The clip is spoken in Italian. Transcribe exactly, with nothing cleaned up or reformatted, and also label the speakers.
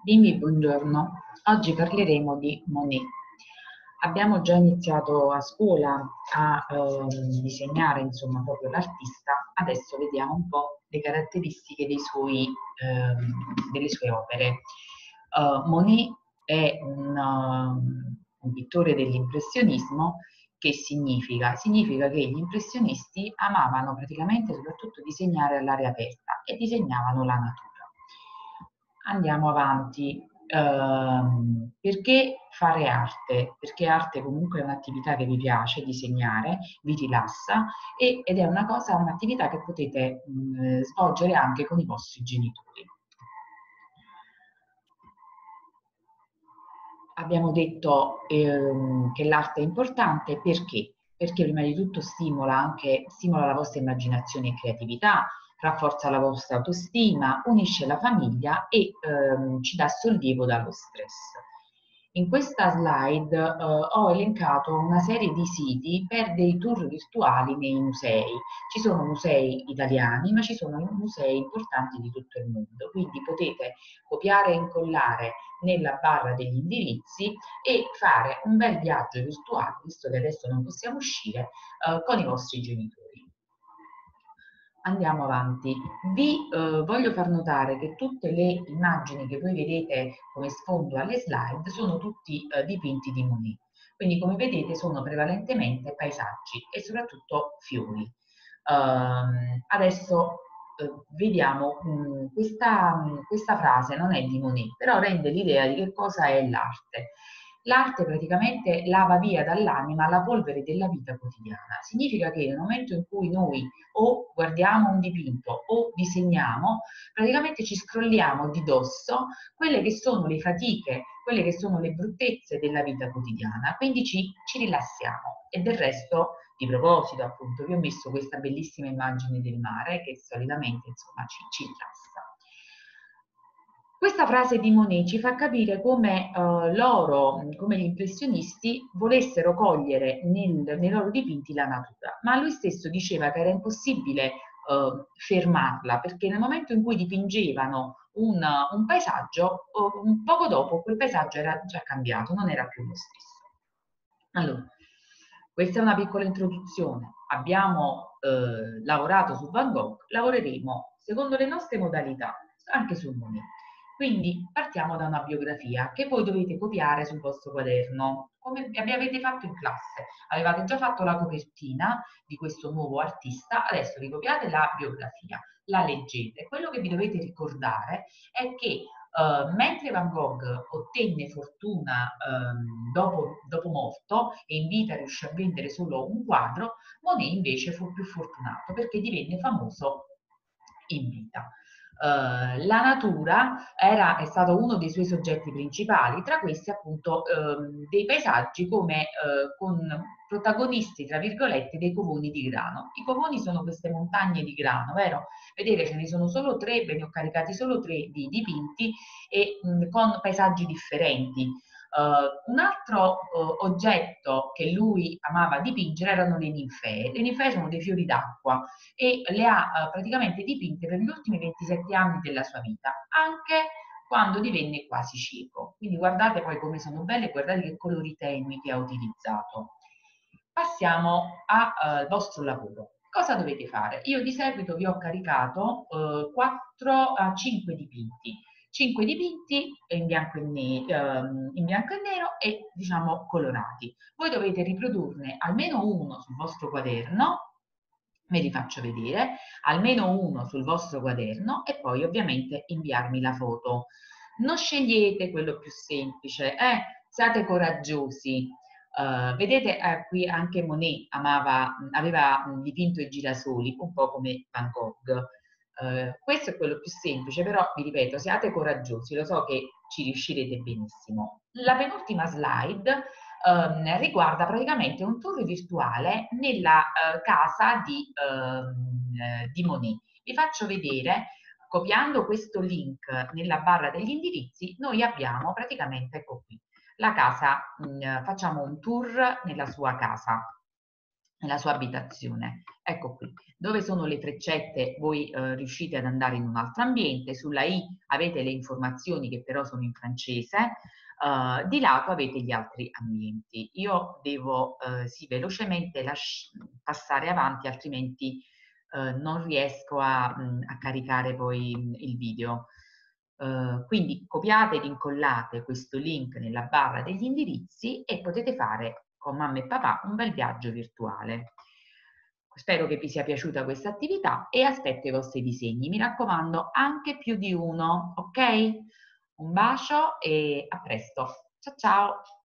Speaker 1: Bimbi, buongiorno. Oggi parleremo di Monet. Abbiamo già iniziato a scuola a ehm, disegnare, insomma, proprio l'artista. Adesso vediamo un po' le caratteristiche dei suoi, ehm, delle sue opere. Eh, Monet è un, um, un pittore dell'impressionismo. Che significa? Significa che gli impressionisti amavano praticamente soprattutto disegnare all'aria aperta e disegnavano la natura. Andiamo avanti. Ehm, perché fare arte? Perché arte comunque è un'attività che vi piace, disegnare, vi rilassa e- ed è una cosa, un'attività che potete mh, svolgere anche con i vostri genitori. Abbiamo detto ehm, che l'arte è importante perché? Perché prima di tutto stimola anche stimola la vostra immaginazione e creatività, rafforza la vostra autostima, unisce la famiglia e ehm, ci dà sollievo dallo stress. In questa slide eh, ho elencato una serie di siti per dei tour virtuali nei musei. Ci sono musei italiani, ma ci sono musei importanti di tutto il mondo, quindi potete copiare e incollare nella barra degli indirizzi e fare un bel viaggio virtuale, visto che adesso non possiamo uscire, eh, con i vostri genitori. Andiamo avanti. Vi eh, voglio far notare che tutte le immagini che voi vedete come sfondo alle slide sono tutti eh, dipinti di Monet. Quindi come vedete sono prevalentemente paesaggi e soprattutto fiori. Um, adesso eh, vediamo mh, questa, mh, questa frase non è di Monet, però rende l'idea di che cosa è l'arte. L'arte praticamente lava via dall'anima la polvere della vita quotidiana. Significa che nel momento in cui noi o guardiamo un dipinto o disegniamo, praticamente ci scrolliamo di dosso quelle che sono le fatiche, quelle che sono le bruttezze della vita quotidiana, quindi ci, ci rilassiamo. E del resto, di proposito, appunto, vi ho messo questa bellissima immagine del mare che solitamente, insomma, ci, ci rilassa. Questa frase di Monet ci fa capire come eh, loro, come gli impressionisti, volessero cogliere nel- nei loro dipinti la natura, ma lui stesso diceva che era impossibile eh, fermarla, perché nel momento in cui dipingevano un, un paesaggio, oh, un poco dopo quel paesaggio era già cambiato, non era più lo stesso. Allora, questa è una piccola introduzione. Abbiamo eh, lavorato su Van Gogh, lavoreremo secondo le nostre modalità anche su Monet. Quindi partiamo da una biografia che voi dovete copiare sul vostro quaderno, come vi avete fatto in classe. Avevate già fatto la copertina di questo nuovo artista, adesso ricopiate la biografia, la leggete. Quello che vi dovete ricordare è che Uh, mentre Van Gogh ottenne fortuna um, dopo, dopo morto e in vita riuscì a vendere solo un quadro, Monet invece fu più fortunato perché divenne famoso in vita. Uh, la natura era, è stato uno dei suoi soggetti principali, tra questi appunto um, dei paesaggi come uh, con protagonisti, tra virgolette, dei covoni di grano. I covoni sono queste montagne di grano, vero? Vedete, ce ne sono solo tre, ve ne ho caricati solo tre di dipinti e mh, con paesaggi differenti. Uh, un altro uh, oggetto che lui amava dipingere erano le ninfee. Le ninfee sono dei fiori d'acqua e le ha uh, praticamente dipinte per gli ultimi ventisette anni della sua vita, anche quando divenne quasi cieco. Quindi guardate poi come sono belle, guardate che colori tenui che ha utilizzato. Passiamo al vostro lavoro. Cosa dovete fare? Io di seguito vi ho caricato eh, quattro a cinque dipinti, cinque dipinti in bianco e, ne- ehm, in bianco e nero e diciamo colorati. Voi dovete riprodurne almeno uno sul vostro quaderno, me li faccio vedere, almeno uno sul vostro quaderno e poi ovviamente inviarmi la foto. Non scegliete quello più semplice, eh, siate coraggiosi. Uh, vedete, eh, qui anche Monet amava, aveva dipinto i girasoli, un po' come Van Gogh. Uh, questo è quello più semplice, però vi ripeto, siate coraggiosi, lo so che ci riuscirete benissimo. La penultima slide um, riguarda praticamente un tour virtuale nella uh, casa di, uh, di Monet. Vi faccio vedere, copiando questo link nella barra degli indirizzi, noi abbiamo praticamente, ecco qui, la casa, mh, facciamo un tour nella sua casa. la sua abitazione. Ecco qui, dove sono le freccette voi eh, riuscite ad andare in un altro ambiente, sulla I avete le informazioni che però sono in francese, eh, di lato avete gli altri ambienti. Io devo eh, sì, velocemente passare avanti, altrimenti eh, non riesco a, mh, a caricare poi mh, il video. Uh, quindi copiate ed incollate questo link nella barra degli indirizzi e potete fare con mamma e papà un bel viaggio virtuale. Spero che vi sia piaciuta questa attività e aspetto i vostri disegni. Mi raccomando, anche più di uno, ok? Un bacio e a presto. Ciao ciao!